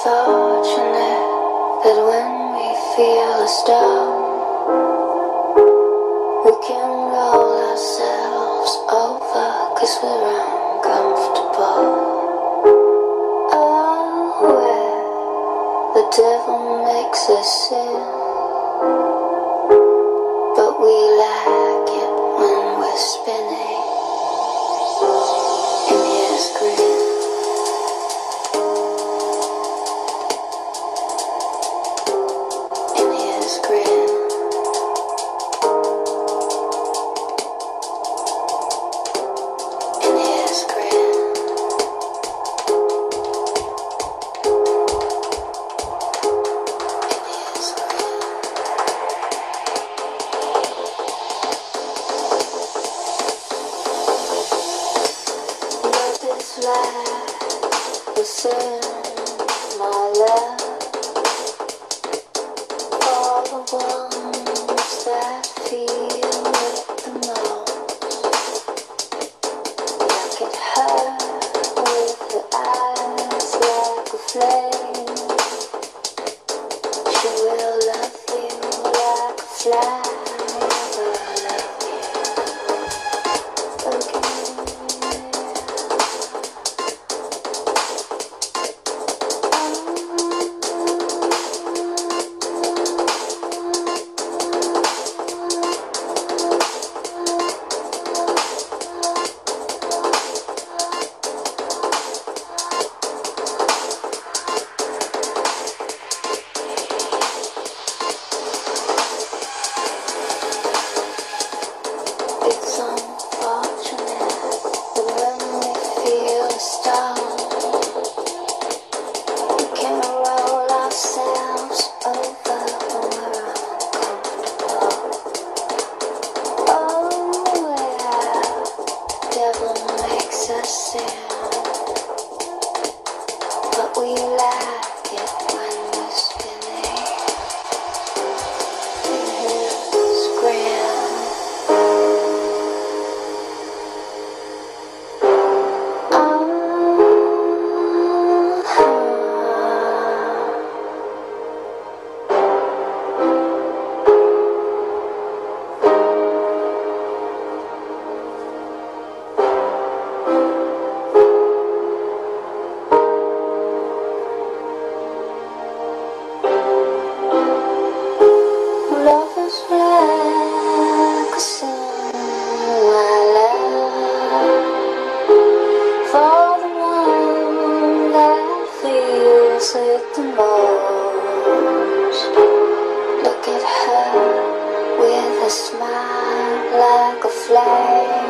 fortunate that when we feel us down, we can roll ourselves over 'cause we're uncomfortable. Oh, where the devil makes us sin, but we like it when we're spinning in his grin. What's in my lap for the ones that feel it the most? Like it hurt with her eyes like a flame. She will love you like a fly. But we like it when we're spinning in his grin. Love is like a sin, my love, for the one that feels it the most. Look at her with a smile like a flame.